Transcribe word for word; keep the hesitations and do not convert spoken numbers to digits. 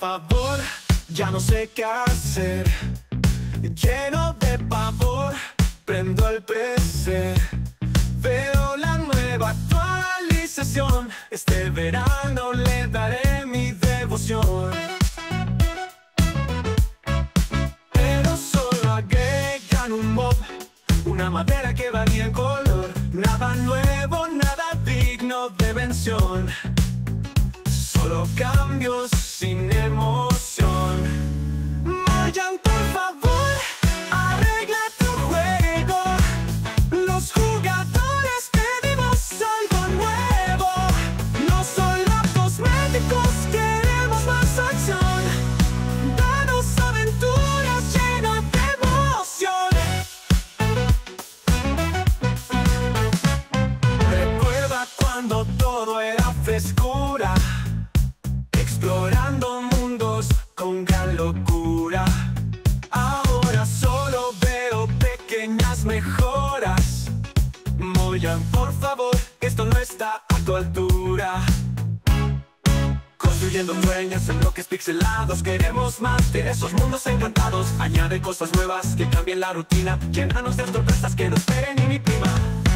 favor, ya no sé qué hacer. Lleno de pavor, prendo el P C. Veo la nueva actualización. Este verano le daré mi devoción. Pero solo agregan un mob, una madera que varía en color. Nada nuevo, nada digno de mención. Solo cambios sin emoción. Mojang, por favor, arregla tu juego. Los jugadores pedimos algo nuevo. No solo cosméticos, queremos más acción. Danos aventuras llenas de emoción. Recuerda cuando todo era frescura, explorando mundos con gran locura. Ahora solo veo pequeñas mejoras. Mojang, por favor, esto no está a tu altura. Construyendo sueños en bloques pixelados. Queremos más de esos mundos encantados. Añade cosas nuevas que cambien la rutina. Llénanos de sorpresas que no esperen ni mi prima.